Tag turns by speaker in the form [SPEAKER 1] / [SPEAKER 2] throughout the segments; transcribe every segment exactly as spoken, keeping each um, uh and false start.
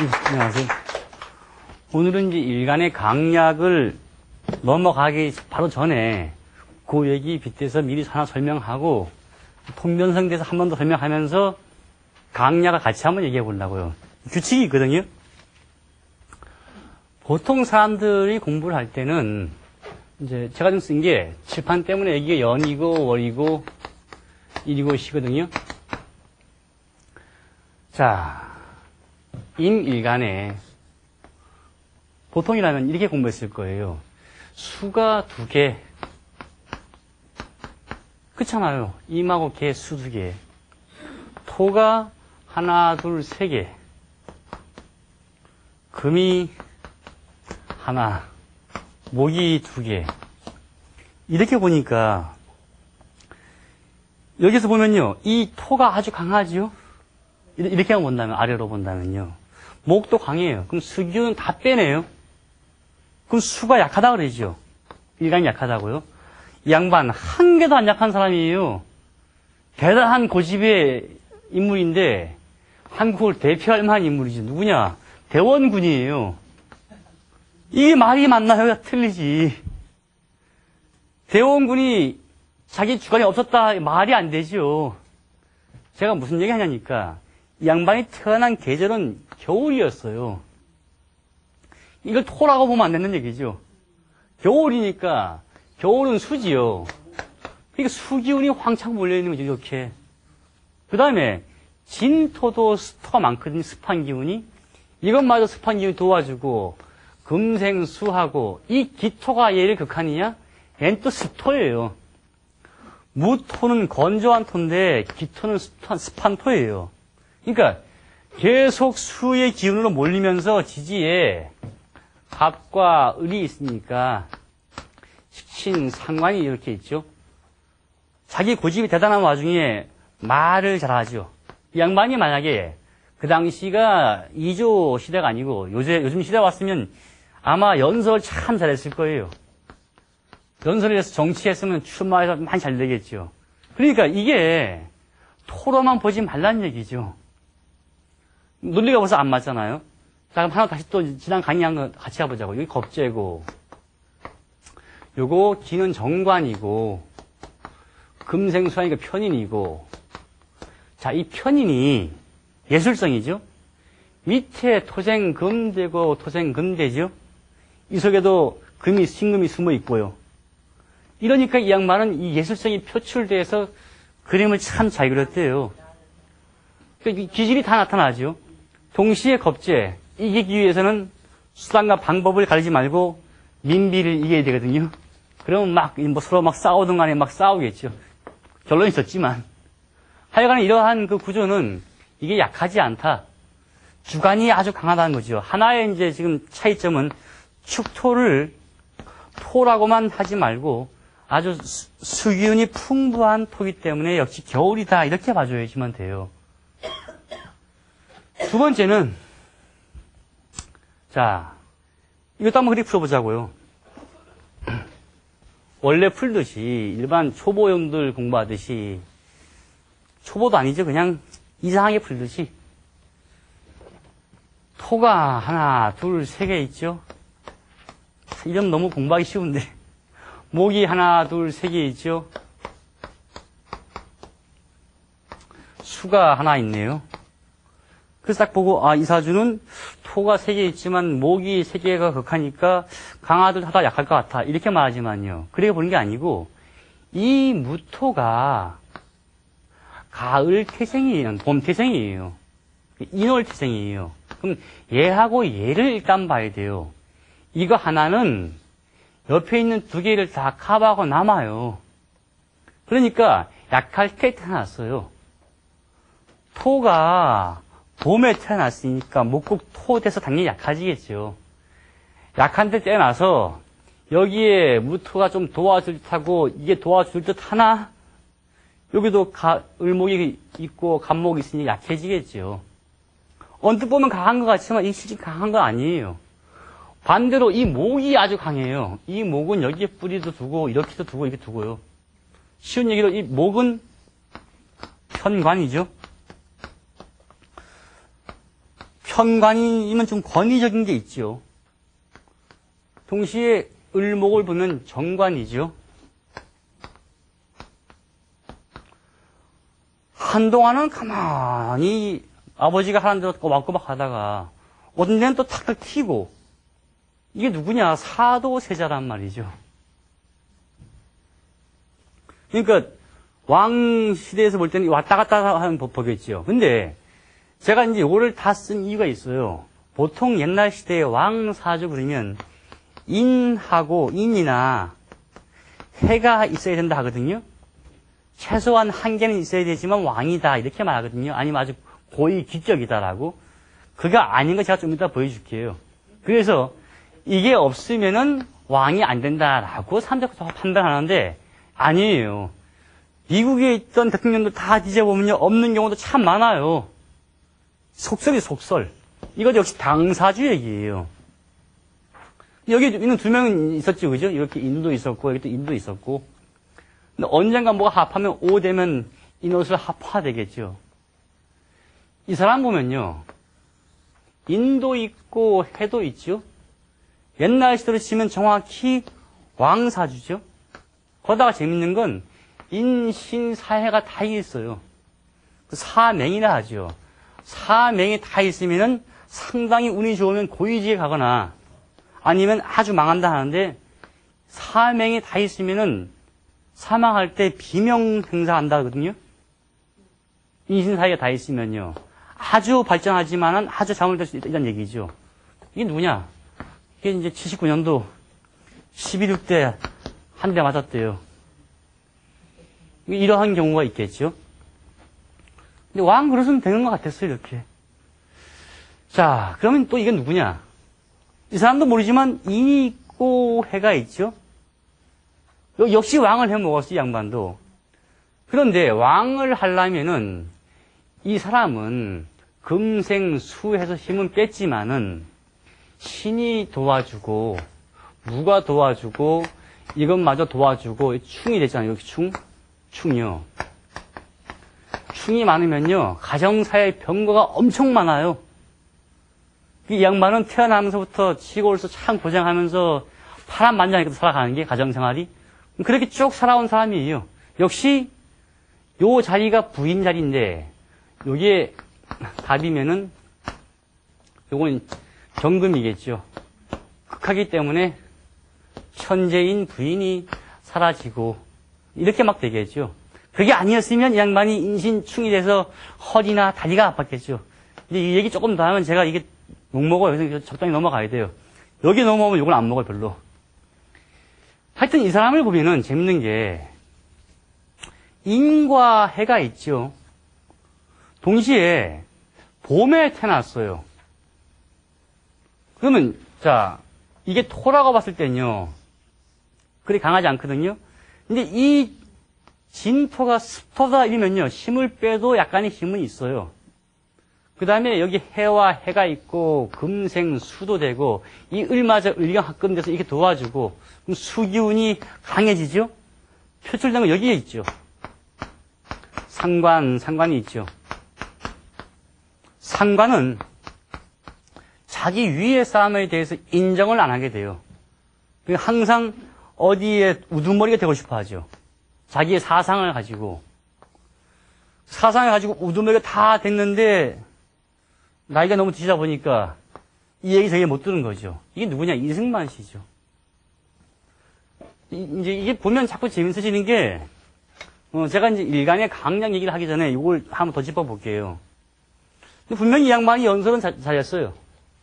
[SPEAKER 1] 안녕하세요. 오늘은 이제 일간의 강약을 넘어가기 바로 전에 그 얘기 빗대서 미리 하나 설명하고 통변성대에서 한 번 더 설명하면서 강약을 같이 한번 얘기해 보려고요. 규칙이 있거든요. 보통 사람들이 공부를 할 때는 이제 제가 좀 쓴 게 칠판 때문에 이게 연이고 월이고 일이고 시거든요. 자, 임일간에 보통이라면 이렇게 공부했을 거예요. 수가 두 개. 그렇잖아요. 임하고 개, 수 두 개. 토가 하나, 둘, 세 개. 금이 하나, 목이 두 개. 이렇게 보니까 여기서 보면요. 이 토가 아주 강하지요. 이렇게 본다면, 아래로 본다면요. 목도 강해요. 그럼 수기운은 다 빼내요. 그럼 수가 약하다 그러죠. 일간이 약하다고요. 이 양반 한 개도 안 약한 사람이에요. 대단한 고집의 인물인데 한국을 대표할 만한 인물이죠. 누구냐? 대원군이에요. 이게 말이 맞나요? 틀리지. 대원군이 자기 주관이 없었다 말이 안 되죠. 제가 무슨 얘기 하냐니까 이 양반이 태어난 계절은 겨울이었어요. 이걸 토라고 보면 안 되는 얘기죠. 겨울이니까 겨울은 수지요. 그러니까 수기운이 황창 몰려있는 거죠. 이렇게. 그 다음에 진토도 스토가 많거든요. 습한 기운이. 이것마저 습한 기운이 도와주고 금생수하고 이 기토가 얘를 극한이냐? 얘는 또 습토예요. 무토는 건조한 토인데 기토는 습한, 습한 토예요. 그러니까 계속 수의 기운으로 몰리면서 지지에 갑과 을이 있으니까 식신, 상관이 이렇게 있죠. 자기 고집이 대단한 와중에 말을 잘하죠. 이 양반이 만약에 그 당시가 이조 시대가 아니고 요새, 요즘 시대 왔으면 아마 연설을 참 잘했을 거예요. 연설을 해서 정치했으면 출마해서 많이 잘 되겠죠. 그러니까 이게 토로만 보지 말라는 얘기죠. 논리가 벌써 안 맞잖아요. 자, 그럼 하나 다시 또 지난 강의한 거 같이 해보자고. 여기 겁재고, 요거 기는 정관이고, 금생수하니까 편인이고, 자, 이 편인이 예술성이죠. 밑에 토생금되고 토생금되죠. 이 속에도 금이, 신금이 숨어 있고요. 이러니까 이 양반은 이 예술성이 표출돼서 그림을 참 잘 그렸대요. 그러니까 기질이 다 나타나죠. 동시에 겁재, 이기기 위해서는 수단과 방법을 가리지 말고 민비를 이겨야 되거든요. 그러면 막, 뭐 서로 막 싸우든 간에 막 싸우겠죠. 결론이 있었지만. 하여간 이러한 그 구조는 이게 약하지 않다. 주관이 아주 강하다는 거죠. 하나의 이제 지금 차이점은 축토를 토라고만 하지 말고 아주 수, 수기운이 풍부한 토기 때문에 역시 겨울이다. 이렇게 봐줘야지만 돼요. 두 번째는, 자, 이것도 한번 그리 풀어보자고요. 원래 풀듯이, 일반 초보형들 공부하듯이, 초보도 아니죠. 그냥 이상하게 풀듯이, 토가 하나, 둘, 세 개 있죠. 이러면 너무 공부하기 쉬운데. 목이 하나, 둘, 세 개 있죠. 수가 하나 있네요. 그래서 딱 보고, 아, 이 사주는 토가 세 개 있지만 목이 세 개가 극하니까 강하들 하다 약할 것 같아. 이렇게 말하지만요. 그렇게 보는 게 아니고, 이 무토가 가을 태생이에요. 봄 태생이에요. 인월 태생이에요. 그럼 얘하고 얘를 일단 봐야 돼요. 이거 하나는 옆에 있는 두 개를 다 커버하고 남아요. 그러니까 약할 때 태어났어요. 토가 봄에 태어났으니까 목국 토 돼서 당연히 약해지겠죠. 약한 데 태어나서 여기에 무토가 좀 도와줄 듯하고 이게 도와줄 듯 하나? 여기도 가, 을목이 있고 간목이 있으니 약해지겠죠. 언뜻 보면 강한 것 같지만 이 실제 강한 거 아니에요. 반대로 이 목이 아주 강해요. 이 목은 여기에 뿌리도 두고 이렇게도 두고 이렇게 두고요. 쉬운 얘기로 이 목은 편관이죠. 현관이면 좀 권위적인 게 있죠. 동시에 을목을 보면 정관이죠. 한동안은 가만히 아버지가 하는 대로 꼬박꼬박 하다가 어떤 데는 또 탁탁 튀고, 이게 누구냐? 사도세자란 말이죠. 그러니까 왕 시대에서 볼 때는 왔다 갔다 하는 법이겠죠. 근데 제가 이제 이거를 다 쓴 이유가 있어요. 보통 옛날 시대에 왕사주 그러면 인하고 인이나 해가 있어야 된다 하거든요. 최소한 한 개는 있어야 되지만 왕이다 이렇게 말하거든요. 아니면 아주 고위 기적이다라고. 그가 아닌 거 제가 좀 이따 보여줄게요. 그래서 이게 없으면은 왕이 안 된다라고 사람들이 판단하는데 아니에요. 미국에 있던 대통령도 다 뒤져보면요, 없는 경우도 참 많아요. 속설이 속설. 이거 역시 당사주 얘기예요. 여기 있는 두 명은 있었죠, 그죠? 이렇게 인도 있었고, 여기 또 인도 있었고. 근데 언젠가 뭐가 합하면 오 되면 인옷을 합화되겠죠. 이 사람 보면요, 인도 있고 해도 있죠. 옛날 시대로 치면 정확히 왕사주죠. 거기다가 재밌는 건 인신사해가 다 있어요. 사맹이라 하죠. 사맹이 다 있으면은 상당히 운이 좋으면 고위직에 가거나 아니면 아주 망한다 하는데, 사맹이 다 있으면은 사망할 때 비명 행사한다 하거든요. 인신사해가 다 있으면요. 아주 발전하지만은 아주 잘못될 수 있다는 얘기죠. 이게 누구냐? 이게 이제 칠십구 년도 십일 대 한 대 맞았대요. 이러한 경우가 있겠죠. 근데 왕 그릇은 되는 것 같았어요, 이렇게. 자, 그러면 또 이건 누구냐? 이 사람도 모르지만 인이 있고 해가 있죠. 역시 왕을 해 먹었어, 이 양반도. 그런데 왕을 하려면은 이 사람은 금생수해서 힘은 뺐지만은 신이 도와주고 무가 도와주고 이것마저 도와주고 충이 되잖아요. 이렇게 충, 충이요. 충이 많으면요, 가정사의 병거가 엄청 많아요. 이 양반은 태어나면서부터 시골에서 참 고생하면서 파란만장하게 살아가는 게 가정생활이. 그렇게 쭉 살아온 사람이에요. 역시 요 자리가 부인 자리인데 요게 답이면은 요건 정금이겠죠. 극하기 때문에 천재인 부인이 사라지고 이렇게 막 되겠죠. 그게 아니었으면 이 양반이 인신충이 돼서 허리나 다리가 아팠겠죠. 근데 이 얘기 조금 더 하면 제가 이게 욕먹어요. 그래서 적당히 넘어가야 돼요. 여기 넘어오면 이걸 안 먹어요, 별로. 하여튼 이 사람을 보면은 재밌는 게 인과 해가 있죠. 동시에 봄에 태어났어요. 그러면 자, 이게 토라고 봤을 때는요, 그리 강하지 않거든요. 근데 이 진토가 습토다 이러면요, 힘을 빼도 약간의 힘은 있어요. 그 다음에 여기 해와 해가 있고 금생 수도 되고 이 을마저 을경 합금돼서 이렇게 도와주고 그럼 수기운이 강해지죠. 표출된 건 여기에 있죠. 상관, 상관이 있죠. 상관은 자기 위의 사람에 대해서 인정을 안 하게 돼요. 항상 어디에 우두머리가 되고 싶어 하죠. 자기의 사상을 가지고. 사상을 가지고 우두머리가 다 됐는데 나이가 너무 드시다 보니까 이 얘기 저게 못 들은 거죠. 이게 누구냐? 이승만 씨죠. 이제 이게 보면 자꾸 재밌어지는 게, 어, 제가 이제 일간의 강약 얘기를 하기 전에 이걸 한번 더 짚어볼게요. 근데 분명히 이 양반이 연설은 자, 잘했어요.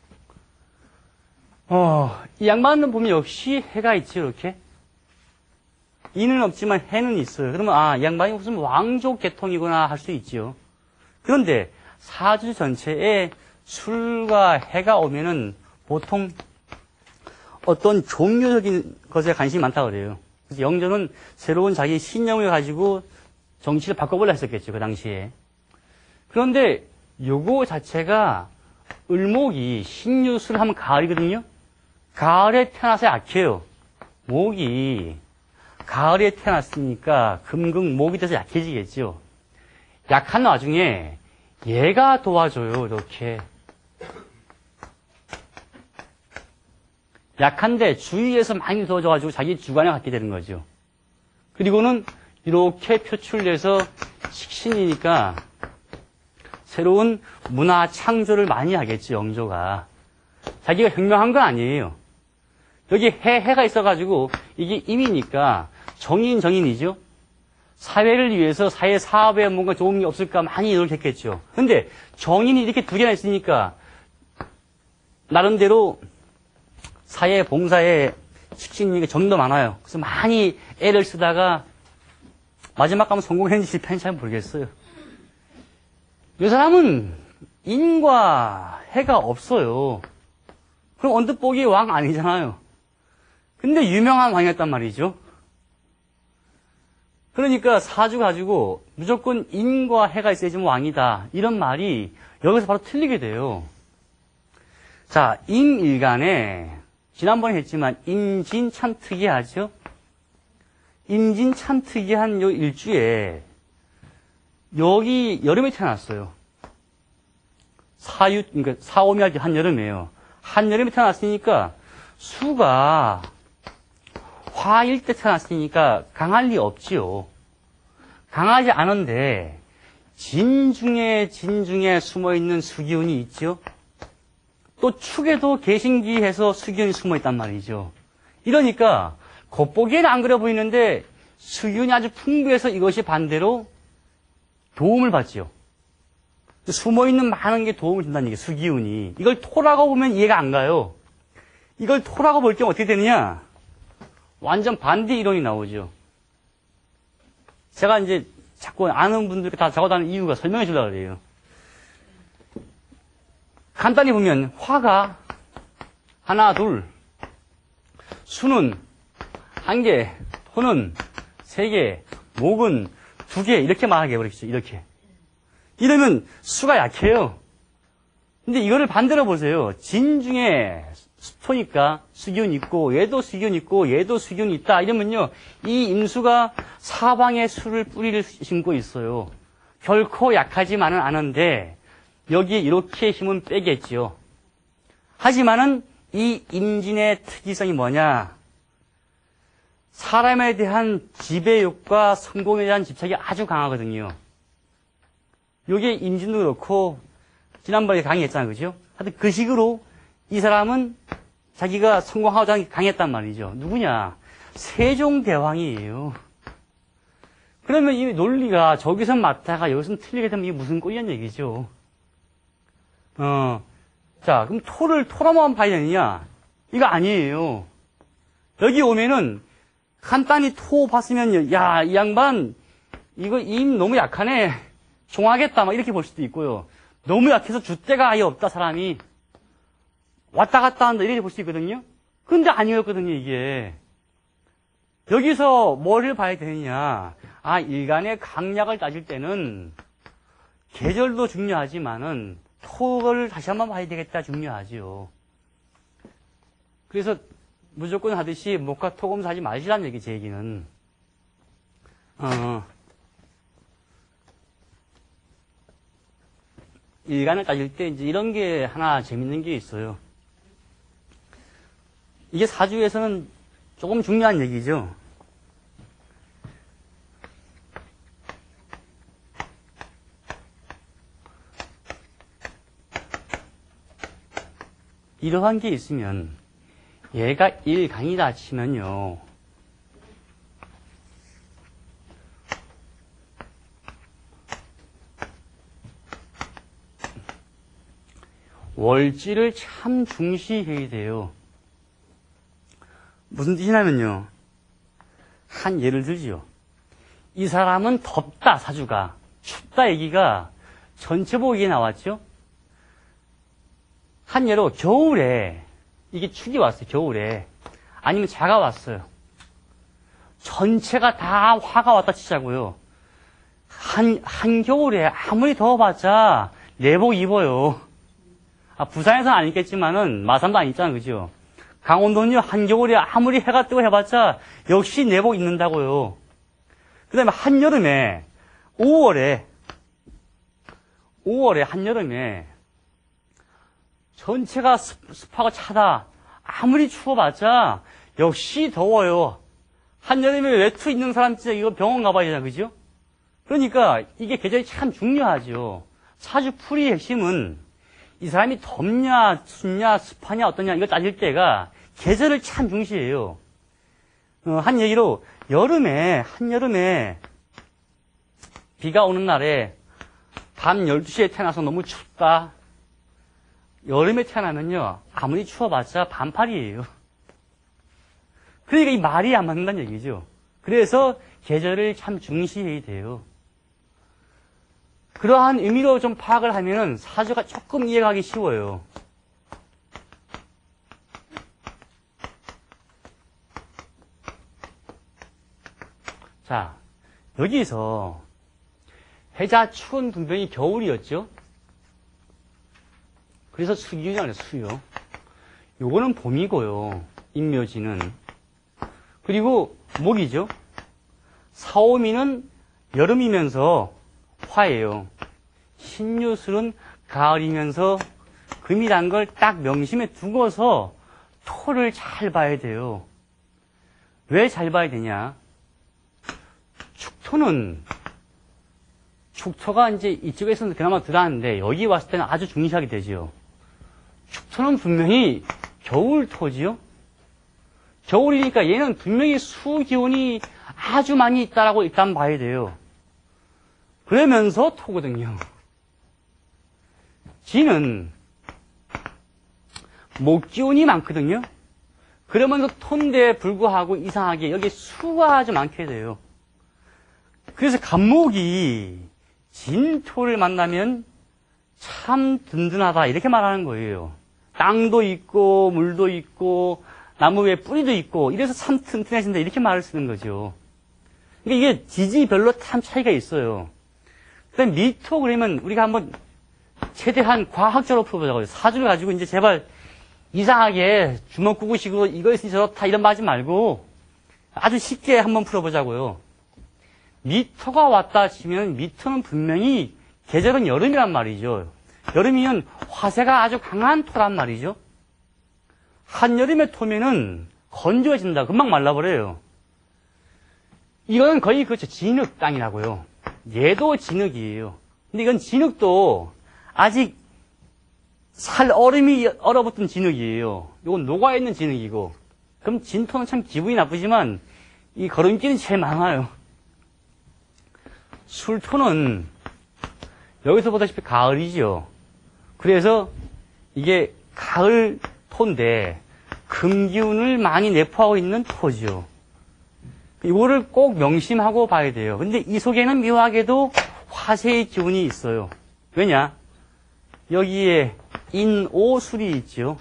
[SPEAKER 1] 어, 이 양반은 보면 역시 해가 있지, 이렇게. 이는 없지만 해는 있어요. 그러면, 아, 이 양반이 무슨 왕족 계통이구나 할 수 있죠. 그런데, 사주 전체에 술과 해가 오면은 보통 어떤 종교적인 것에 관심이 많다고 그래요. 그래서 영조는 새로운 자기 신념을 가지고 정치를 바꿔보려 했었겠죠, 그 당시에. 그런데 요거 자체가 을목이 신유술 하면 가을이거든요. 가을에 태어나서 약해요. 목이 가을에 태어났으니까 금극 목이 돼서 약해지겠죠. 약한 와중에 얘가 도와줘요, 이렇게. 약한데 주위에서 많이 도와줘가지고 자기 주관에 갖게 되는 거죠. 그리고는 이렇게 표출돼서 식신이니까 새로운 문화 창조를 많이 하겠죠, 영조가. 자기가 혁명한 건 아니에요. 여기 해, 해가 있어가지고 이게 임이니까 정인, 정인이죠. 사회를 위해서 사회 사업에 뭔가 좋은 게 없을까 많이 노력했겠죠. 근데 정인이 이렇게 두 개나 있으니까 나름대로 사회 봉사에 식신이 정도 많아요. 그래서 많이 애를 쓰다가 마지막 가면 성공했는지 실패했는지 잘 모르겠어요. 이 사람은 인과 해가 없어요. 그럼 언뜻 보기 왕 아니잖아요. 근데 유명한 왕이었단 말이죠. 그러니까 사주 가지고 무조건 인과 해가 있어야지 왕이다. 이런 말이 여기서 바로 틀리게 돼요. 자, 임일간에 지난번에 했지만 임진 참 특이하죠. 임진 참 특이한 요 일주에 여기 여름에 태어났어요. 사유, 그러니까 사오미 할 때 한여름이에요. 한여름에 태어났으니까 수가 화일 때 태어났으니까 강할 리 없지요. 강하지 않은데 진중에 진중에 숨어있는 수기운이 있죠. 또 축에도 개신기해서 수기운이 숨어있단 말이죠. 이러니까 겉보기에는 안 그래 보이는데 수기운이 아주 풍부해서 이것이 반대로 도움을 받지요. 숨어있는 많은 게 도움을 준다는 얘기예요. 수기운이. 이걸 토라고 보면 이해가 안 가요. 이걸 토라고 볼 경우 어떻게 되느냐? 완전 반대 이론이 나오죠. 제가 이제 자꾸 아는 분들이 다 적어다는 이유가 설명해 주려고 그래요. 간단히 보면 화가 하나, 둘, 수는 한 개, 토는 세 개, 목은 두 개 이렇게 말하게 해버리겠죠. 이렇게. 이러면 수가 약해요. 근데 이거를 반대로 보세요. 진 중에 수토니까 수기운 있고 얘도 수기운 있고 얘도 수기운 있다. 이러면요. 이 임수가 사방에 수를 뿌리를 심고 있어요. 결코 약하지만은 않은데 여기에 이렇게 힘은 빼겠지요. 하지만은 이 임진의 특이성이 뭐냐? 사람에 대한 지배욕과 성공에 대한 집착이 아주 강하거든요. 요게 임진도 그렇고 지난번에 강의했잖아요. 그죠? 하여튼 그 식으로 이 사람은 자기가 성공하고자 하는 게 강했단 말이죠. 누구냐? 세종대왕이에요. 그러면 이 논리가 저기선 맞다가 여기선 틀리게 되면 이게 무슨 꼴이란 얘기죠. 어, 자, 그럼 토를 토라만 봐야 되느냐? 이거 아니에요. 여기 오면은 간단히 토 봤으면요. 야, 이 양반 이거 임 너무 약하네. 종하겠다. 막 이렇게 볼 수도 있고요. 너무 약해서 줏대가 아예 없다, 사람이. 왔다 갔다 한다, 이렇게 볼 수 있거든요. 근데 아니었거든요, 이게. 여기서 뭐를 봐야 되느냐. 아, 일간의 강약을 따질 때는 계절도 중요하지만은 토를 다시 한번 봐야 되겠다, 중요하죠. 그래서 무조건 하듯이 목과 토검사 하지 마시라는 얘기, 제 얘기는. 어. 일간을 따질 때 이제 이런 게 하나 재밌는 게 있어요. 이게 사주에서는 조금 중요한 얘기죠. 이러한 게 있으면 얘가 일강이다 치면요. 월지를 참 중시해야 돼요. 무슨 뜻이냐면요. 한 예를 들지요. 이 사람은 덥다, 사주가. 춥다 얘기가 전체 보기에 나왔죠. 한 예로 겨울에 이게 축이 왔어요. 겨울에. 아니면 자가 왔어요. 전체가 다 화가 왔다 치자고요. 한, 한겨울에 아무리 더워봤자 내복 입어요. 아, 부산에서는 안 입겠지만은 마산도 안 입잖아요. 그죠? 강원도는요, 한겨울에 아무리 해가 뜨고 해봤자 역시 내복 입는다고요. 그 다음에 한여름에, 오월에, 오월에, 한여름에 전체가 습, 습하고 차다. 아무리 추워봤자 역시 더워요. 한여름에 외투 입는 사람 진짜 이거 병원 가봐야 되잖아, 그죠? 그러니까 이게 계절이 참 중요하죠. 사주풀이의 핵심은 이 사람이 덥냐, 춥냐, 습하냐, 어떠냐 이걸 따질 때가 계절을 참 중시해요. 어, 한 얘기로 여름에, 한여름에 비가 오는 날에 밤 열두 시에 태어나서 너무 춥다. 여름에 태어나면요, 아무리 추워봤자 반팔이에요. 그러니까 이 말이 안 맞는다는 얘기죠. 그래서 계절을 참 중시해야 돼요. 그러한 의미로 좀 파악을 하면은 사주가 조금 이해가기 쉬워요. 자, 여기서 해자 추운 분명히 겨울이었죠. 그래서 수기운이라고 해요, 수요. 요거는 봄이고요, 인묘지는. 그리고 목이죠. 사오미는 여름이면서 화예요. 신유술은 가을이면서 금이란 걸 딱 명심해 두고서 토를 잘 봐야 돼요. 왜 잘 봐야 되냐? 축토는, 축토가 이제 이쪽에서는 그나마 덜하는데 여기 왔을 때는 아주 중시하게 되지요. 축토는 분명히 겨울토지요. 겨울이니까 얘는 분명히 수기운이 아주 많이 있다라고 일단 봐야 돼요. 그러면서 토거든요. 지는 목기운이 많거든요. 그러면서 토인데 불구하고 이상하게 여기 수가 아주 많게 돼요. 그래서 간목이 진토를 만나면 참 든든하다 이렇게 말하는 거예요. 땅도 있고 물도 있고 나무 위에 뿌리도 있고 이래서 참 튼튼해진다 이렇게 말을 쓰는 거죠. 그러니까 이게 지지별로 참 차이가 있어요. 그다음 미토 그러면 우리가 한번 최대한 과학적으로 풀어보자고요. 사주를 가지고 이제 제발 이상하게 주먹구구식으로 이거 있으니 저렇다 이런 말 하지 말고 아주 쉽게 한번 풀어보자고요. 미토가 왔다 치면 미토는 분명히 계절은 여름이란 말이죠. 여름이면 화세가 아주 강한 토란 말이죠. 한여름에 토면은 건조해진다. 금방 말라버려요. 이거는 거의 그렇죠. 진흙 땅이라고요. 얘도 진흙이에요. 근데 이건 진흙도 아직 살 얼음이 얼어붙은 진흙이에요. 이건 녹아있는 진흙이고. 그럼 진토는 참 기분이 나쁘지만 이 걸음길은 제일 많아요. 술토는 여기서 보다시피 가을이죠. 그래서 이게 가을 토인데 금기운을 많이 내포하고 있는 토죠. 이거를 꼭 명심하고 봐야 돼요. 근데 이 속에는 묘하게도 화세의 기운이 있어요. 왜냐? 여기에 인오술이 있죠.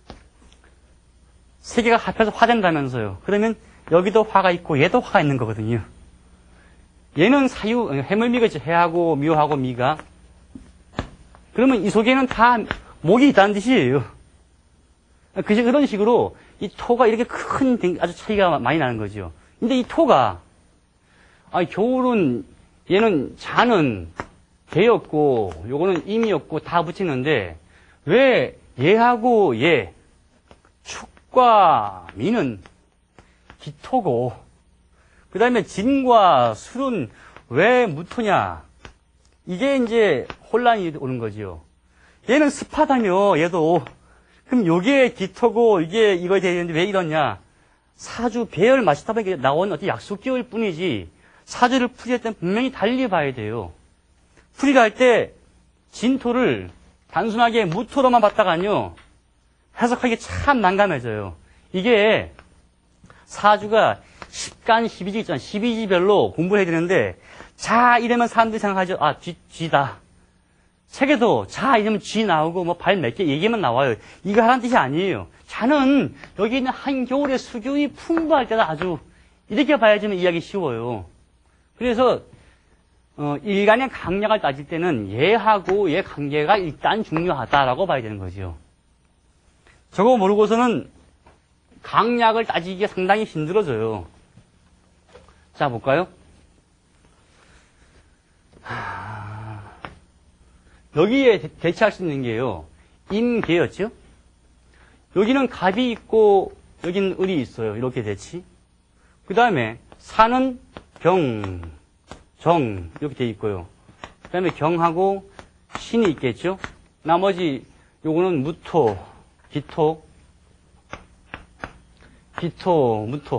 [SPEAKER 1] 세 개가 합해서 화된다면서요. 그러면 여기도 화가 있고 얘도 화가 있는 거거든요. 얘는 사유, 해물미가 해하고 묘하고 미가. 그러면 이 속에는 다 목이 있다는 뜻이에요. 그래서 그런 식으로 이 토가 이렇게 큰 아주 차이가 많이 나는 거죠. 근데 이 토가, 아니, 겨울은 얘는 자는 개였고, 요거는 임이었고 다 붙이는데, 왜 얘하고 얘, 축과 미는 기토고, 그 다음에 진과 술은 왜 무토냐? 이게 이제 혼란이 오는 거지요. 얘는 습하다며, 얘도. 그럼 요게 기토고, 이게 이거 돼야 되는데 왜 이러냐? 사주 배열 마시다 보니까 나온 어떤 약속기일 뿐이지, 사주를 풀이할 때는 분명히 달리 봐야 돼요. 풀이를 할 때 진토를 단순하게 무토로만 봤다가요, 해석하기 참 난감해져요. 이게 사주가 십간, 십이지 있잖아요. 십이지별로 공부를 해야 되는데, 자, 이러면 사람들이 생각하죠. 아, 쥐, 쥐다. 책에도 자, 이러면 쥐 나오고, 뭐, 발 몇 개 얘기만 나와요. 이거 하라는 뜻이 아니에요. 자는 여기 있는 한겨울의 수기운이 풍부할 때다 아주, 이렇게 봐야지만 이해하기 쉬워요. 그래서, 어, 일간의 강약을 따질 때는 얘하고 얘 관계가 일단 중요하다라고 봐야 되는 거죠. 저거 모르고서는 강약을 따지기가 상당히 힘들어져요. 자, 볼까요? 하... 여기에 대체할 수 있는 게요, 임계였죠? 여기는 갑이 있고 여기는 을이 있어요. 이렇게 되지. 그 다음에 사는 경, 정 이렇게 돼 있고요. 그 다음에 경하고 신이 있겠죠. 나머지 요거는 무토, 기토, 기토, 무토.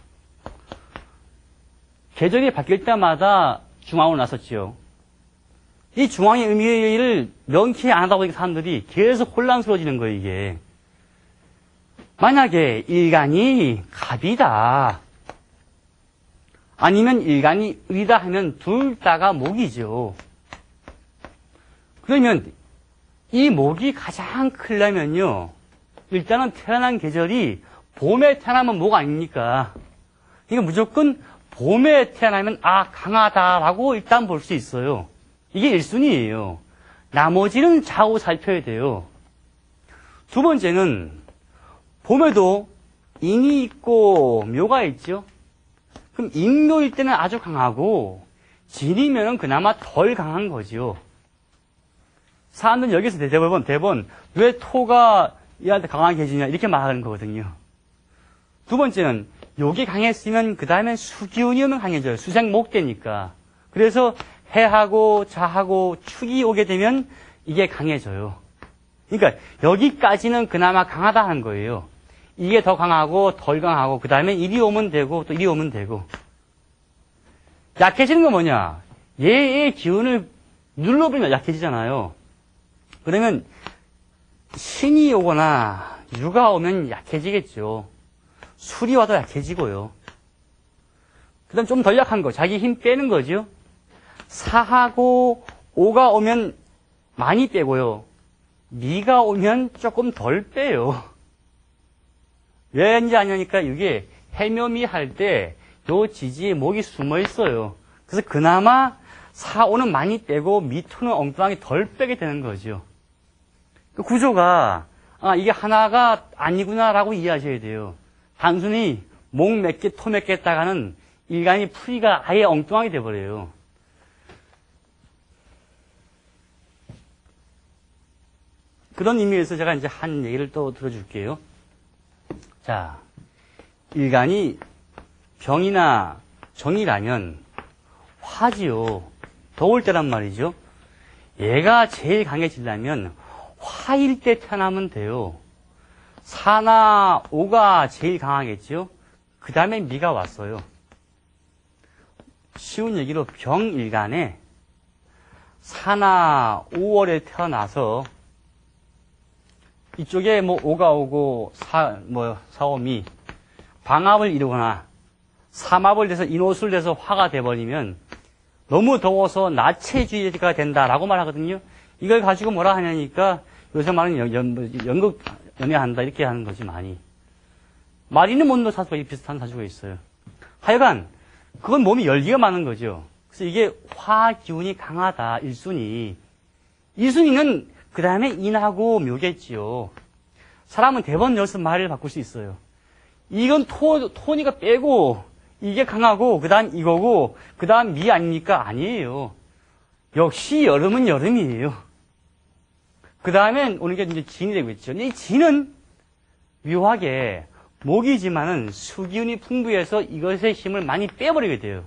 [SPEAKER 1] 계절이 바뀔 때마다 중앙으로 나섰지요. 이 중앙의 의미를 명쾌히 안 하다 보니까 사람들이 계속 혼란스러워지는 거예요, 이게. 만약에 일간이 갑이다. 아니면 일간이 을이다 하면 둘 다가 목이죠. 그러면 이 목이 가장 크려면요. 일단은 태어난 계절이 봄에 태어나면 목 아닙니까? 그러니까 무조건 봄에 태어나면 아 강하다라고 일단 볼 수 있어요. 이게 일 순위예요. 나머지는 좌우 살펴야 돼요. 두 번째는 봄에도 인이 있고 묘가 있죠. 그럼 인묘일 때는 아주 강하고 진이면은 그나마 덜 강한 거죠. 사람들은 여기서 대부분 대부분 왜 토가 얘한테 강하게 해주냐 이렇게 말하는 거거든요. 두 번째는 요게 강했으면 그 다음에 수기운이 오면 강해져요. 수생목되니까. 그래서 해하고 자하고 축이 오게 되면 이게 강해져요. 그러니까 여기까지는 그나마 강하다 하는 거예요. 이게 더 강하고 덜 강하고 그 다음에 이리 오면 되고 또 이리 오면 되고. 약해지는 건 뭐냐? 얘의 기운을 눌러버리면 약해지잖아요. 그러면 신이 오거나 유가 오면 약해지겠죠. 술이 와도 약해지고요. 그 다음 좀 덜 약한 거, 자기 힘 빼는 거죠. 사하고 오가 오면 많이 빼고요. 미가 오면 조금 덜 빼요. 왜인지 아냐니까 이게 해묘미 할 때 요 지지에 목이 숨어 있어요. 그래서 그나마 사오는 많이 빼고 미토는 엉뚱하게 덜 빼게 되는 거죠. 그 구조가 아 이게 하나가 아니구나라고 이해하셔야 돼요. 단순히 목 몇 개, 토 몇 개 했다가는 일간이 풀이가 아예 엉뚱하게 돼버려요. 그런 의미에서 제가 이제 한 얘기를 또 들어줄게요. 자, 일간이 병이나 정이라면 화지요. 더울 때란 말이죠. 얘가 제일 강해지려면 화일 때 태어나면 돼요. 사나 오가 제일 강하겠죠. 그 다음에 미가 왔어요. 쉬운 얘기로 병일간에 사나 오월에 태어나서 이쪽에 뭐 오가 오고 사, 뭐 사오미 방압을 이루거나 삼합을 돼서 인호술 돼서 화가 돼버리면 너무 더워서 나체주의가 된다라고 말하거든요. 이걸 가지고 뭐라 하냐니까 요새 말은 연, 연, 연극 연애한다 이렇게 하는 거지 많이. 마리는 못노 사주가 비슷한 사주가 있어요. 하여간 그건 몸이 열기가 많은 거죠. 그래서 이게 화 기운이 강하다 일 순위. 이 순위는 그 다음에 인하고 묘겠지요. 사람은 대번 여기서 말을 바꿀 수 있어요. 이건 토, 토니까 빼고 이게 강하고 그 다음 이거고 그 다음 미 아닙니까? 아니에요. 역시 여름은 여름이에요. 그 다음엔 오는 게 이제 진이 되고 있죠. 근데 이 진은 묘하게 목이지만은 수기운이 풍부해서 이것의 힘을 많이 빼버리게 돼요.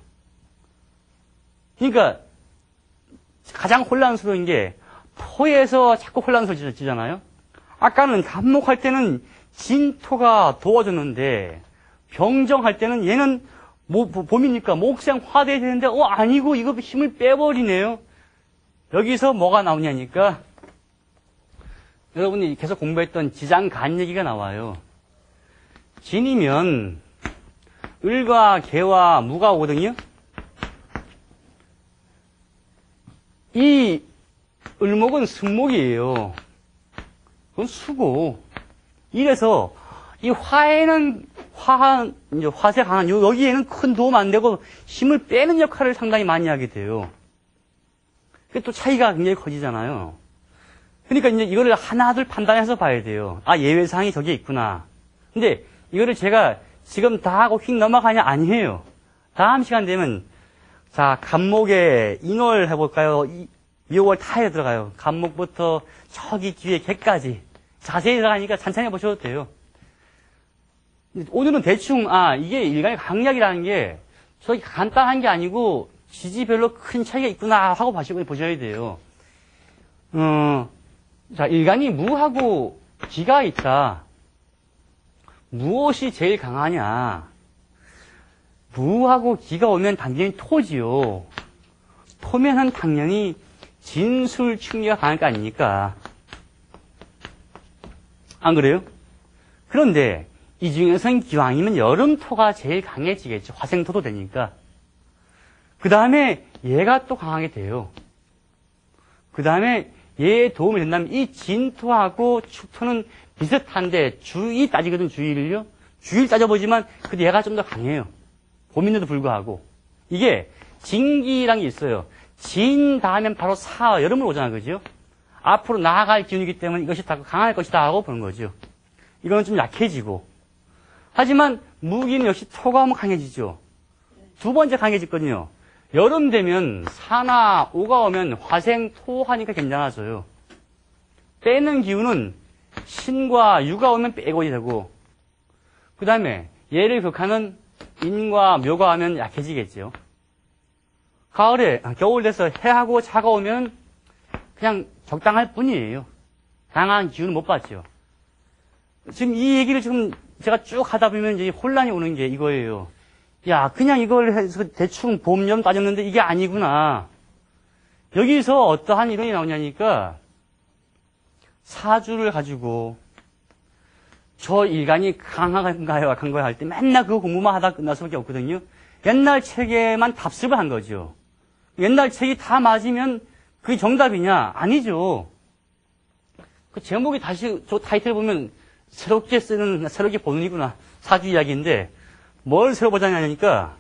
[SPEAKER 1] 그러니까 가장 혼란스러운 게 토에서 자꾸 혼란스러워지잖아요. 아까는 간목할 때는 진토가 도와줬는데 병정할 때는 얘는 뭐, 봄이니까 목생 화돼야 되는데 어 아니고 이거 힘을 빼버리네요. 여기서 뭐가 나오냐니까 여러분이 계속 공부했던 지장간 얘기가 나와요. 진이면 을과 개와 무가 오거든요. 이 을목은 승목이에요. 그건 수고. 이래서 이 화에는 화한 이제 화세 강한 요 여기에는 큰 도움 안 되고 힘을 빼는 역할을 상당히 많이 하게 돼요. 그게 또 차이가 굉장히 커지잖아요. 그러니까 이제 이거를 하나둘 판단해서 봐야 돼요. 아 예외사항이 저기에 있구나. 근데 이거를 제가 지금 다 하고 휙 넘어가냐 아니에요. 다음 시간 되면 자 간목에 인월 해볼까요? 미월 타에 들어가요. 간목부터 저기 뒤에 개까지 자세히 들어가니까 천천히 보셔도 돼요. 오늘은 대충, 아, 이게 일간의 강약이라는 게 저기 간단한 게 아니고 지지별로 큰 차이가 있구나 하고 보셔야 돼요. 어, 자, 일간이 무하고 기가 있다. 무엇이 제일 강하냐? 무하고 기가 오면 당연히 토지요. 토면은 당연히 진술 충리가 강할 거 아닙니까? 안 그래요? 그런데 이 중에서는 기왕이면 여름토가 제일 강해지겠죠. 화생토도 되니까. 그 다음에 얘가 또 강하게 돼요. 그 다음에 얘에 도움이 된다면 이 진토하고 축토는 비슷한데 주의 따지거든, 주의를요. 주의를 따져보지만 그래도 얘가 좀 더 강해요. 봄인데도 불구하고. 이게 진기란 게 있어요. 진 다음엔 바로 사, 여름으로 오잖아, 그죠? 앞으로 나아갈 기운이기 때문에 이것이 다 강할 것이다 하고 보는 거죠. 이거는 좀 약해지고. 하지만 무기는 역시 토가 오면 강해지죠. 두 번째 강해졌거든요. 여름 되면 사나 오가 오면 화생, 토 하니까 괜찮아져요. 빼는 기운은 신과 유가 오면 빼고 되고, 그 다음에 얘를 극하는 인과 묘가 하면 약해지겠죠. 가을에, 겨울 돼서 해하고 차가 오면 그냥 적당할 뿐이에요. 강한 기운은 못 받죠. 지금 이 얘기를 지금 제가 쭉 하다 보면 이제 혼란이 오는 게 이거예요. 야, 그냥 이걸 해서 대충 봄, 여름 따졌는데 이게 아니구나. 여기서 어떠한 이론이 나오냐니까 사주를 가지고 저 일간이 강한가요, 약한가요 할 때 맨날 그거 공부만 하다 끝날 수밖에 없거든요. 옛날 책에만 답습을 한 거죠. 옛날 책이 다 맞으면 그게 정답이냐? 아니죠. 그 제목이 다시 저 타이틀 보면 새롭게 쓰는, 새롭게 보는이구나. 사주 이야기인데 뭘 새로 보자냐니까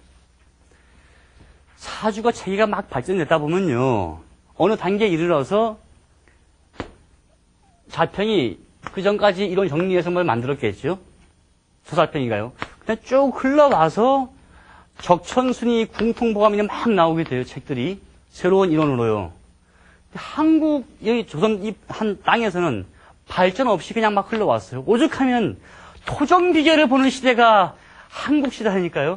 [SPEAKER 1] 사주가 체계가 막 발전됐다 보면요. 어느 단계에 이르러서 자평이 그 전까지 이론 정리해서 뭘 만들었겠죠? 소살평인가요? 그냥 쭉 흘러와서 적천순이 궁통보감이 막 나오게 돼요, 책들이. 새로운 이론으로요. 한국, 여기 조선 이 한 땅에서는 발전 없이 그냥 막 흘러왔어요. 오죽하면 토정비계를 보는 시대가 한국 시대니까요.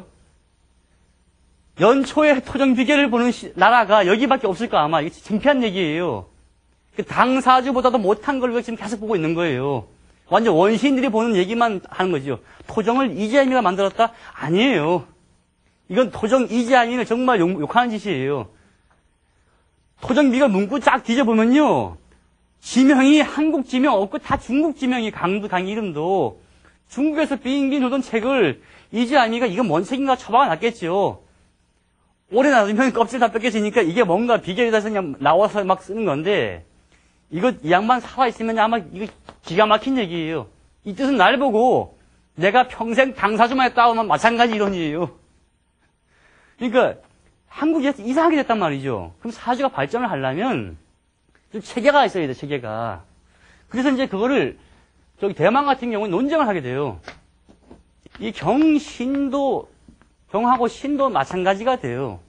[SPEAKER 1] 연초에 토정비계를 보는 시, 나라가 여기밖에 없을까 아마. 이게 창피한 얘기예요. 그 당사주보다도 못한 걸 지금 계속 보고 있는 거예요. 완전 원시인들이 보는 얘기만 하는 거죠. 토정을 이재민이가 만들었다? 아니에요. 이건 토정 이재민을 정말 욕, 욕하는 짓이에요. 토정비가 문구 쫙 뒤져보면요. 지명이 한국 지명 없고 다 중국 지명이 강도, 강 이름도. 중국에서 빙빙 돌던 책을 이재민이가 이건 뭔 책인가 처박아 놨겠죠. 오래 놔두면 껍질 다 뺏겨지니까 이게 뭔가 비결이다 해서 그냥 나와서 막 쓰는 건데, 이거 이 양반 살아있으면 아마 이거 기가 막힌 얘기예요. 이 뜻은 날 보고 내가 평생 당사주만 했다 하면 마찬가지 이론이에요. 그러니까 한국이 이상하게 됐단 말이죠. 그럼 사주가 발전을 하려면 좀 체계가 있어야 돼, 체계가. 그래서 이제 그거를 저기 대만 같은 경우는 논쟁을 하게 돼요. 이 경신도, 경하고 신도 마찬가지가 돼요.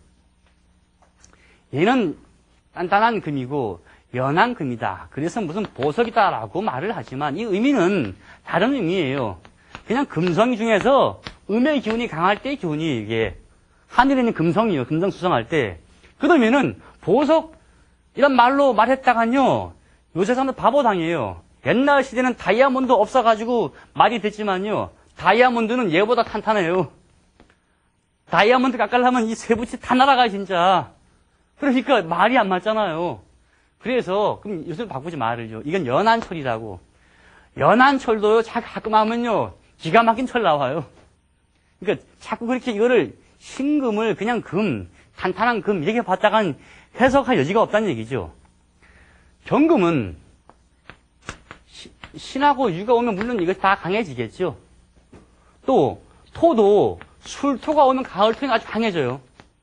[SPEAKER 1] 얘는 단단한 금이고 연한 금이다. 그래서 무슨 보석이다라고 말을 하지만 이 의미는 다른 의미예요. 그냥 금성 중에서 음의 기운이 강할 때의 기운이 이게 하늘에 있는 금성이요. 금성 수성할 때. 그러면은 보석 이런 말로 말했다간요. 요새 사람들 바보당해요. 옛날 시대는 다이아몬드 없어가지고 말이 됐지만요. 다이아몬드는 얘보다 탄탄해요. 다이아몬드 깎으려면 이 쇠붙이 다 날아가요, 진짜. 그러니까 말이 안 맞잖아요. 그래서 그럼 요새 바꾸지 말을요. 이건 연한철이라고. 연한철도요. 자꾸 가끔 하면요. 기가 막힌 철 나와요. 그러니까 자꾸 그렇게 이거를 신금을 그냥 금, 탄탄한 금 이렇게 봤다간 해석할 여지가 없다는 얘기죠. 경금은 시, 신하고 유가 오면 물론 이것이 다 강해지겠죠. 또 토도 술토가 오면 가을토는 아주 강해져요.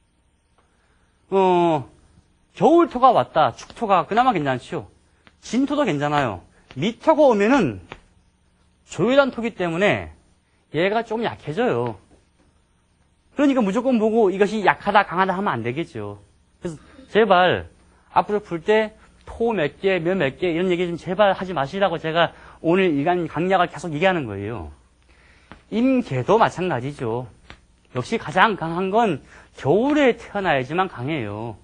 [SPEAKER 1] 어, 겨울토가 왔다. 축토가 그나마 괜찮죠. 진토도 괜찮아요. 미토가 오면은 조율한 토기 때문에 얘가 좀 약해져요. 그러니까 무조건 보고 이것이 약하다 강하다 하면 안 되겠죠. 그래서 제발 앞으로 풀 때 토 몇 개, 몇 몇 개 이런 얘기 좀 제발 하지 마시라고 제가 오늘 일간 강약을 계속 얘기하는 거예요. 임계도 마찬가지죠. 역시 가장 강한 건 겨울에 태어나야지만 강해요.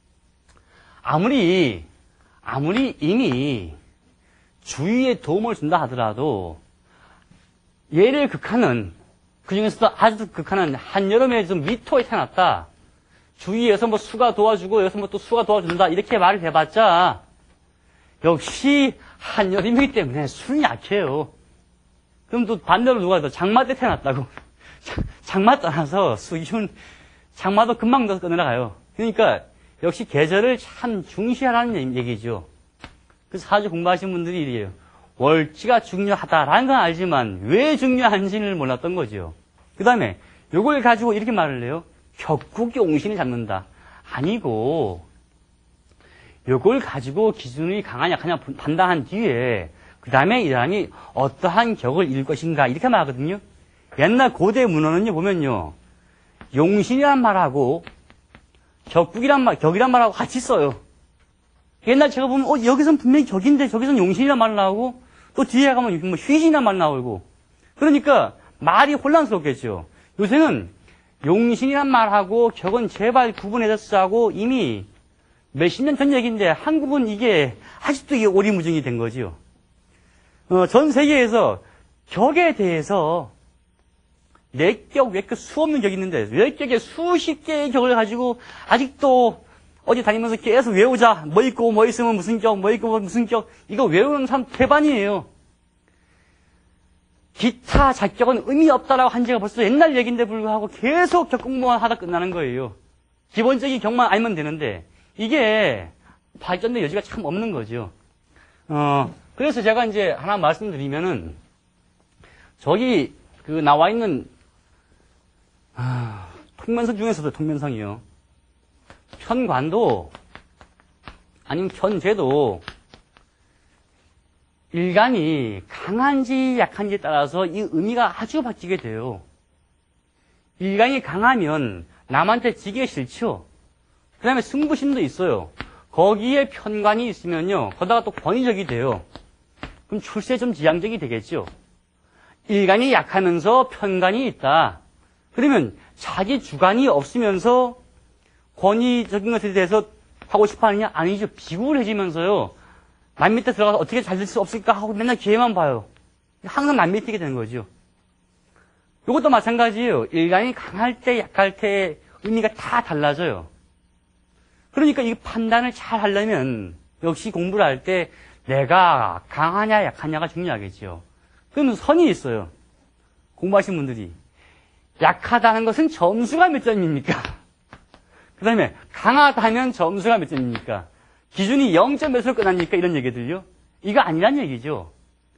[SPEAKER 1] 아무리, 아무리 임이 주위에 도움을 준다 하더라도 얘를 극하는, 그 중에서도 아주 극하는 한여름에 좀 미토에 태어났다. 주위에서 뭐 수가 도와주고 여기서 뭐 또 수가 도와준다. 이렇게 말을 해봤자 역시 한여름이기 때문에 수는 약해요. 그럼 또 반대로 누가 더 장마 때 태어났다고. 장마 떠나서 수기운, 장마도 금방 더 끝내나가요. 그러니까 역시 계절을 참 중시하라는 얘기죠. 그래서 사주 공부하신 분들이 이래요. 월지가 중요하다라는 건 알지만 왜 중요한지를 몰랐던 거죠. 그 다음에 요걸 가지고 이렇게 말을 해요. 격국용신을 잡는다. 아니고 요걸 가지고 기준이 강하냐 약하냐 판단한 뒤에 그 다음에 이 사람이 어떠한 격을 이룰 것인가 이렇게 말하거든요. 옛날 고대 문헌은요 보면요. 용신이란 말하고 격국이란 말, 격이란 말하고 같이 써요. 옛날 제가 보면 어 여기선 분명히 격인데 저기선 용신이란 말 나오고 또 뒤에 가면 뭐 휘신이란 말 나오고 그러니까 말이 혼란스럽겠죠. 요새는 용신이란 말하고 격은 제발 구분해서 쓰자고 이미 몇십 년 전 얘기인데 한국은 이게 아직도 이게 오리무중이 된 거지요. 어, 전 세계에서 격에 대해서 내격, 외격 수 없는 격이 있는데 외격에 수십 개의 격을 가지고 아직도 어디 다니면서 계속 외우자. 뭐 있고 뭐 있으면 무슨 격, 뭐 있고 무슨 격. 이거 외우는 사람 대반이에요. 기타 자격은 의미 없다라고 한 지가 벌써 옛날 얘기인데 불구하고 계속 격 공부만 하다 끝나는 거예요. 기본적인 격만 알면 되는데 이게 발전의 여지가 참 없는 거죠. 어, 그래서 제가 이제 하나 말씀드리면은 저기 그 나와 있는 아, 통면성 중에서도 통면성이요. 편관도 아니면 편제도 일간이 강한지 약한지에 따라서 이 의미가 아주 바뀌게 돼요. 일간이 강하면 남한테 지기 싫죠. 그 다음에 승부심도 있어요. 거기에 편관이 있으면요. 거기다가 또 권위적이 돼요. 그럼 출세에 좀 지향적이 되겠죠. 일간이 약하면서 편관이 있다. 그러면 자기 주관이 없으면서 권위적인 것에 대해서 하고 싶어 하느냐? 아니죠. 비굴해지면서요. 남 밑에 들어가서 어떻게 잘 될 수 없을까 하고 맨날 기회만 봐요. 항상 남 밑에 되는 거죠. 이것도 마찬가지예요. 일간이 강할 때 약할 때 의미가 다 달라져요. 그러니까 이 판단을 잘 하려면 역시 공부를 할 때 내가 강하냐 약하냐가 중요하겠죠. 그러면 선이 있어요. 공부하신 분들이. 약하다는 것은 점수가 몇 점입니까? 그 다음에 강하다면 점수가 몇 점입니까? 기준이 영 점 몇으로 끝납니까? 이런 얘기들요. 이거 아니란 얘기죠.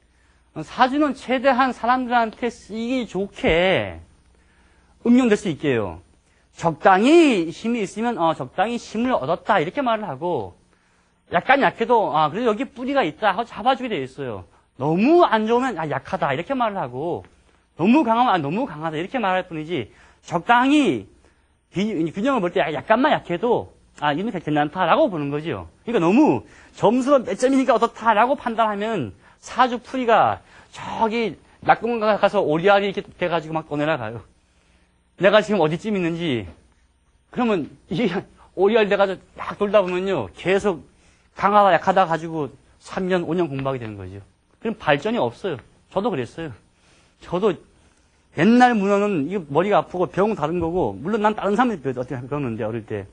[SPEAKER 1] 사주는 최대한 사람들한테 쓰기 좋게 응용될 수 있게요. 적당히 힘이 있으면 어, 적당히 힘을 얻었다 이렇게 말을 하고 약간 약해도 아 그래도 여기 뿌리가 있다 하고 잡아주게 돼 있어요. 너무 안 좋으면 아 약하다 이렇게 말을 하고 너무 강하면 아 너무 강하다 이렇게 말할 뿐이지 적당히 균형을 볼 때 약간만 약해도 아 이는 괜찮다라고 보는 거죠. 그러니까 너무 점수가 몇 점이니까 어떻다라고 판단하면 사주 풀이가 저기 낙동강 가서 오리알이 이렇게 돼가지고 막 떠내려가요. 내가 지금 어디쯤 있는지 그러면 이게 오리알 돼가지고 막 돌다 보면요 계속 강하다 약하다 가지고 삼 년 오 년 공부하게 되는 거죠. 그럼 발전이 없어요. 저도 그랬어요. 저도 옛날 문헌은 이거 머리가 아프고 병 다른 거고 물론 난 다른 사람이 어떻게 배웠는데 어릴 때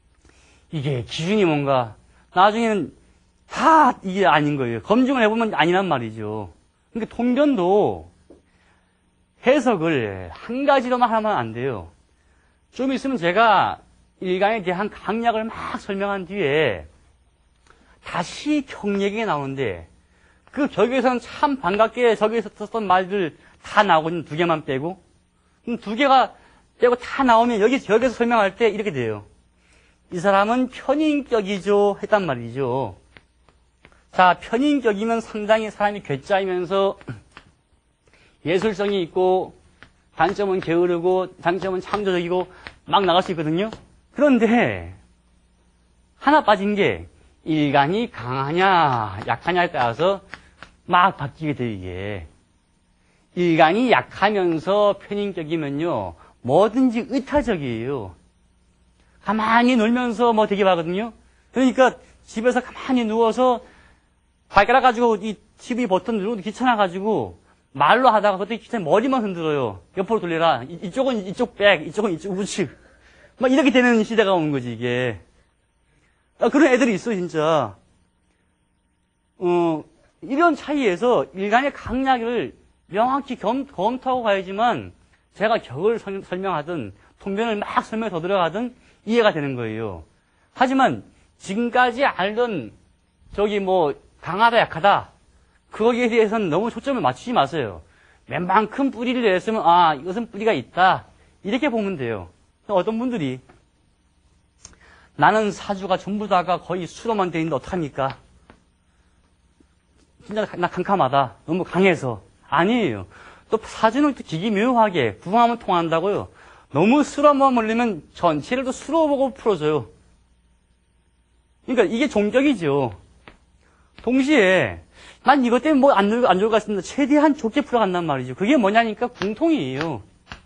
[SPEAKER 1] 이게 기준이 뭔가 나중에는 다 이게 아닌 거예요. 검증을 해보면 아니란 말이죠. 그러니까 통변도 해석을 한 가지로만 하면 안 돼요. 좀 있으면 제가 일간에 대한 강약을 막 설명한 뒤에 다시 격얘기가 나오는데 그 격에서는 참 반갑게 저기에서 썼던 말들 다 나오거든요. 두 개만 빼고. 그럼 두 개가 빼고 다 나오면 여기 격에서 설명할 때 이렇게 돼요. 이 사람은 편인격이죠 했단 말이죠. 자, 편인격이면 상당히 사람이 괴짜이면서 예술성이 있고 단점은 게으르고 장점은 창조적이고 막 나갈 수 있거든요. 그런데 하나 빠진 게 일간이 강하냐 약하냐에 따라서 막 바뀌게 돼요, 이게. 일간이 약하면서 편인격이면요, 뭐든지 의타적이에요. 가만히 놀면서 뭐 되게 하거든요. 그러니까 집에서 가만히 누워서 발가락 가지고 이 티비 버튼 누르고 귀찮아가지고 말로 하다가 그때 귀찮아 머리만 흔들어요. 옆으로 돌려라. 이, 이쪽은 이쪽 백, 이쪽은 이쪽 우측. 막 이렇게 되는 시대가 오는 거지, 이게. 아, 그런 애들이 있어, 진짜. 어, 이런 차이에서 일간의 강약을 명확히 겸, 검토하고 가야지만 제가 격을 설, 설명하든 통변을 막 설명에 더 들어가든 이해가 되는 거예요. 하지만 지금까지 알던 저기 뭐 강하다 약하다 거기에 대해서는 너무 초점을 맞추지 마세요. 웬만큼 뿌리를 내렸으면 아 이것은 뿌리가 있다 이렇게 보면 돼요. 어떤 분들이 나는 사주가 전부 다가 거의 수로만 돼 있는데 어떡합니까? 진짜 나 캄캄하다. 너무 강해서. 아니에요. 또 사주는 또 기기묘하게 부항하면 통한다고요. 너무 수로만 몰리면 전체를 또 수로 보고 풀어줘요. 그러니까 이게 종격이죠. 동시에 난 이것 때문에 뭐 안 좋을, 안 좋을 것 같습니다. 최대한 좁게 풀어간단 말이죠. 그게 뭐냐니까 궁통이에요.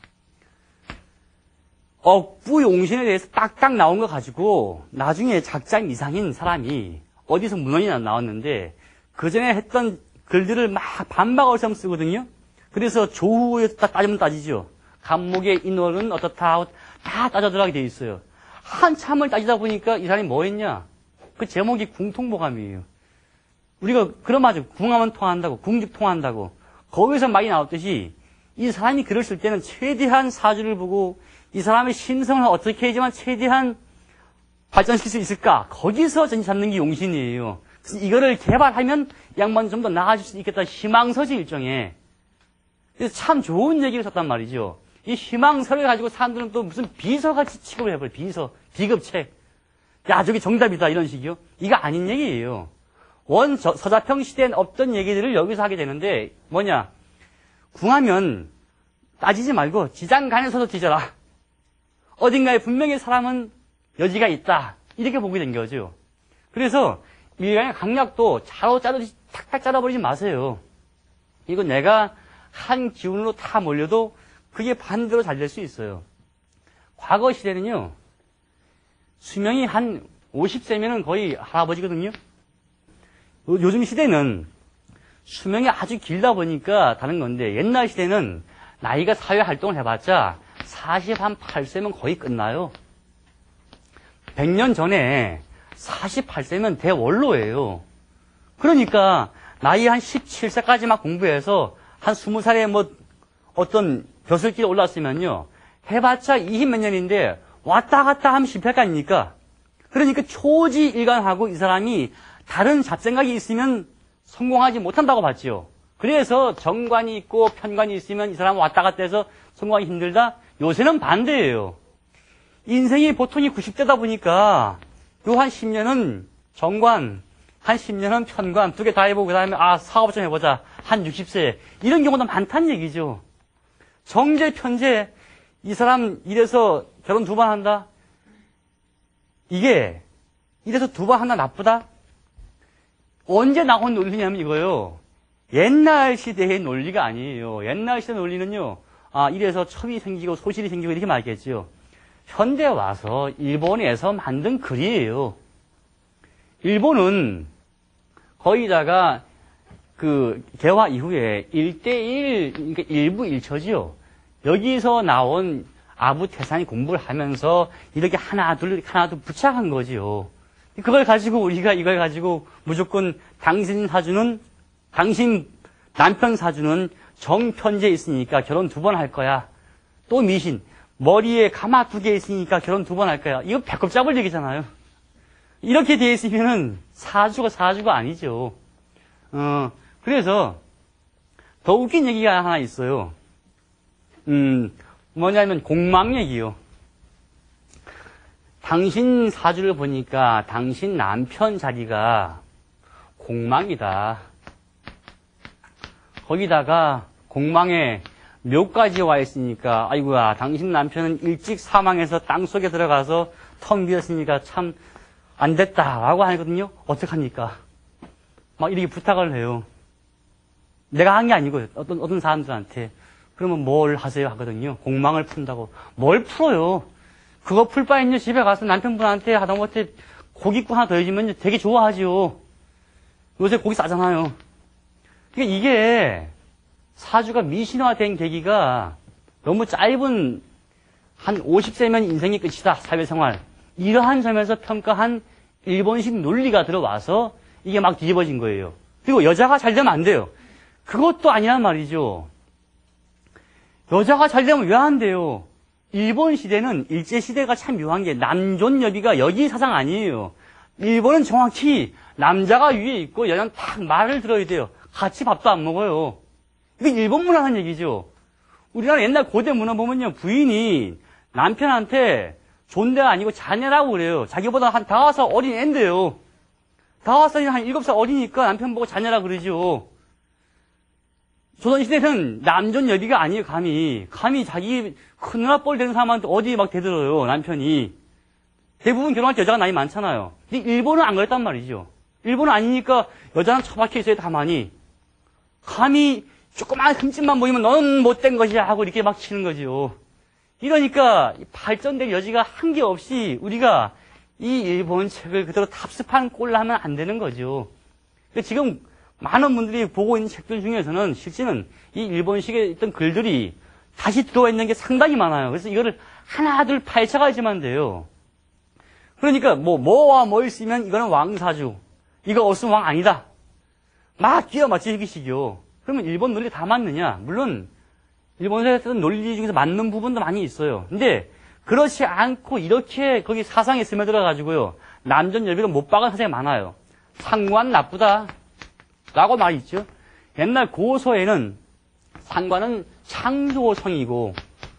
[SPEAKER 1] 억부 용신에 대해서 딱딱 나온 거 가지고 나중에 작작 이상인 사람이 어디서 문헌이 나왔는데 그 전에 했던 글들을 막 반박어처럼 쓰거든요. 그래서 조후에 딱 따지면 따지죠. 간목의 인월은 어떻다 하고 다 따져 들어가게 돼 있어요. 한참을 따지다 보니까 이 사람이 뭐 했냐? 그 제목이 궁통보감이에요. 우리가 그런 말이죠. 궁하면 통한다고, 궁직 통한다고. 거기서 많이 나왔듯이 이 사람이 글을 쓸 때는 최대한 사주를 보고 이 사람의 심성을 어떻게 해야지만 최대한 발전시킬 수 있을까? 거기서 전지 잡는 게 용신이에요. 그래서 이거를 개발하면 양반이 좀 더 나아질 수 있겠다. 희망서지 일종의. 그래서 참 좋은 얘기를 썼단 말이죠. 이 희망서를 가지고 사람들은 또 무슨 비서같이 취급을 해버려요. 비서, 비급책. 야, 저게 정답이다. 이런 식이요. 이거 아닌 얘기예요. 원 저, 서자평 시대엔 없던 얘기들을 여기서 하게 되는데 뭐냐. 궁하면 따지지 말고 지장간에서도 뒤져라. 어딘가에 분명히 사람은 여지가 있다. 이렇게 보게 된 거죠. 그래서 일간의 강약도 자로 자르듯이 탁탁 잘라버리지 마세요. 이거 내가 한 기운으로 다 몰려도 그게 반대로 잘 될 수 있어요. 과거 시대는요. 수명이 한 오십 세면은 거의 할아버지거든요. 요즘 시대는 수명이 아주 길다 보니까 다른 건데 옛날 시대는 나이가 사회 활동을 해봤자 사십팔 세면 거의 끝나요. 백 년 전에 사십팔 세면 대원로예요. 그러니까 나이 한 십칠 세까지 막 공부해서 한 스무 살에 뭐 어떤 벼슬길에 올랐으면요. 해봤자 이십 몇 년인데 왔다 갔다 하면 십팔 가 아닙니까? 그러니까 초지일관하고 이 사람이 다른 잡생각이 있으면 성공하지 못한다고 봤죠. 그래서 정관이 있고 편관이 있으면 이 사람은 왔다 갔다 해서 성공하기 힘들다? 요새는 반대예요. 인생이 보통이 구십 대다 보니까 요 한 십 년은 정관, 한 십 년은 편관, 두 개 다 해보고 그 다음에 아 사업 좀 해보자. 한 육십 세. 이런 경우도 많다는 얘기죠. 정제, 편제, 이 사람 이래서 결혼 두 번 한다? 이게 이래서 두 번 한다 나쁘다? 언제 나온 논리냐면 이거요. 옛날 시대의 논리가 아니에요. 옛날 시대 논리는요. 아 이래서 첩이 생기고 소실이 생기고 이렇게 말겠지요. 현대 와서 일본에서 만든 글이에요. 일본은 거의다가 그 개화 이후에 일 대일, 그러니까 일부 일처지요. 여기서 나온 아부태산이 공부를 하면서 이렇게 하나 둘 하나 둘 부착한 거지요. 그걸 가지고 우리가 이걸 가지고 무조건 당신 사주는 당신 남편 사주는 정편제 있으니까 결혼 두 번 할 거야. 또 미신 머리에 가마 두 개 있으니까 결혼 두 번 할 거야. 이거 배꼽 잡을 얘기잖아요. 이렇게 돼 있으면은 사주가 사주가 아니죠. 어 그래서 더 웃긴 얘기가 하나 있어요. 음 뭐냐면 공망 얘기요. 당신 사주를 보니까 당신 남편 자리가 공망이다. 거기다가 공망에 묘까지 와 있으니까 아이고야 당신 남편은 일찍 사망해서 땅속에 들어가서 텅 비었으니까 참 안 됐다라고 하거든요. 어떡합니까? 막 이렇게 부탁을 해요. 내가 한 게 아니고요. 어떤, 어떤 사람들한테. 그러면 뭘 하세요? 하거든요. 공망을 푼다고. 뭘 풀어요? 그거 풀 바에는요, 집에 가서 남편분한테 하다못해 고깃국 하나 더 해주면 되게 좋아하죠. 요새 고기 싸잖아요. 그러니까 이게 사주가 미신화된 계기가 너무 짧은 한 오십 세면 인생이 끝이다. 사회생활. 이러한 점에서 평가한 일본식 논리가 들어와서 이게 막 뒤집어진 거예요. 그리고 여자가 잘 되면 안 돼요. 그것도 아니란 말이죠. 여자가 잘 되면 왜 안 돼요? 일본 시대는 일제시대가 참 묘한 게 남존여비가 여기 사상 아니에요. 일본은 정확히 남자가 위에 있고 여자는 딱 말을 들어야 돼요. 같이 밥도 안 먹어요. 이게 일본 문화라는 얘기죠. 우리나라 옛날 고대 문화 보면요. 부인이 남편한테 존대가 아니고 자네라고 그래요. 자기보다 한 다섯 살 어린 애인데요. 다섯 살이 한 일곱 살 어리니까 남편 보고 자네라 그러죠. 조선시대는 남존 여비가 아니에요, 감히. 감히 자기 큰 누나 뻘 되는 사람한테 어디 막 대들어요, 남편이. 대부분 결혼할 때 여자가 나이 많잖아요. 근데 일본은 안 그랬단 말이죠. 일본은 아니니까 여자는 처박혀 있어요, 가만히. 감히 조그만 흠집만 보이면 너는 못된 것이야 하고 이렇게 막 치는 거죠. 이러니까 발전될 여지가 한 게 없이 우리가 이 일본 책을 그대로 답습한 꼴로 하면 안 되는 거죠. 지금 많은 분들이 보고 있는 책들 중에서는 실제는 이 일본식의 있던 글들이 다시 들어와 있는 게 상당히 많아요. 그래서 이거를 하나둘 파헤쳐가야지만 돼요. 그러니까 뭐 뭐와 뭘 쓰면 이거는 왕사주, 이거 없으면 왕 아니다. 막 끼워 맞추기식이요. 그러면 일본 논리 다 맞느냐? 물론 일본에서 쓰던 논리 중에서 맞는 부분도 많이 있어요. 근데 그렇지 않고 이렇게 거기 사상에 스며들어가지고요. 남존 여비가 못 박은 사상이 많아요. 상관 나쁘다 라고 말이 있죠. 옛날 고서에는 상관은 창조성이고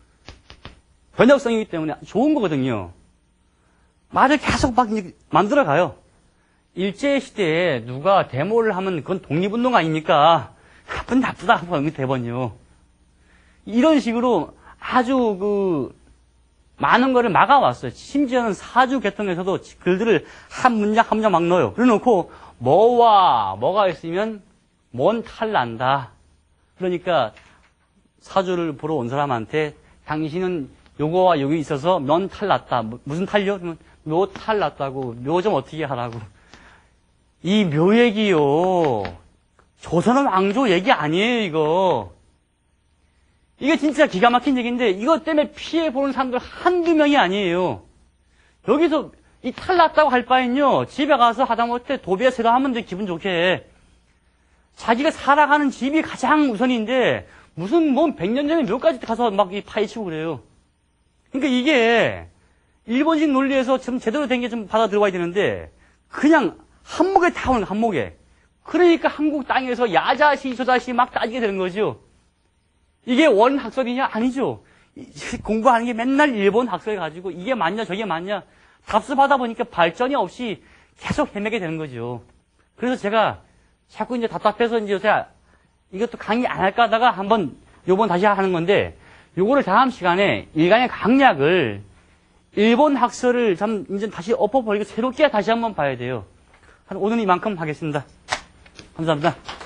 [SPEAKER 1] 번역성이기 때문에 좋은 거거든요. 말을 계속 막 만들어가요. 일제시대에 누가 데모를 하면 그건 독립운동 아닙니까? 나쁜 나쁘다 하고 대번요. 이런 식으로 아주 그 많은 거를 막아왔어요. 심지어는 사주 계통에서도 글들을 한 문장 한 문장 막 넣어요. 그래놓고 뭐와 뭐가 있으면 뭔 탈 난다. 그러니까 사주를 보러 온 사람한테 당신은 요거와 요게 있어서 면 탈 났다. 무슨 탈요? 그러면 묘 탈 났다고. 묘 좀 어떻게 하라고. 이 묘 얘기요. 조선은 왕조 얘기 아니에요, 이거. 이게 진짜 기가 막힌 얘기인데 이것 때문에 피해 보는 사람들 한두 명이 아니에요. 여기서 이 탈 났다고 할 바엔요. 집에 가서 하다못해 도배 세도 하면 돼, 기분 좋게. 자기가 살아가는 집이 가장 우선인데 무슨 뭐 백 년 전에 묘까지 가서 막 이 파헤치고 그래요. 그러니까 이게 일본식 논리에서 좀 제대로 된 게 좀 받아 들어와야 되는데 그냥 한목에 다 오는 한목에. 그러니까 한국 땅에서 야자시 저자시 막 따지게 되는 거죠. 이게 원 학설이냐? 아니죠. 공부하는 게 맨날 일본 학설 가지고 이게 맞냐 저게 맞냐 답습하다 보니까 발전이 없이 계속 헤매게 되는 거죠. 그래서 제가 자꾸 이제 답답해서 이제 요새 이것도 강의 안 할까 하다가 한번 요번 다시 하는 건데 요거를 다음 시간에 일간의 강약을 일본 학설을 참 이제 다시 엎어버리고 새롭게 다시 한번 봐야 돼요. 한 오늘 이만큼 하겠습니다. 감사합니다.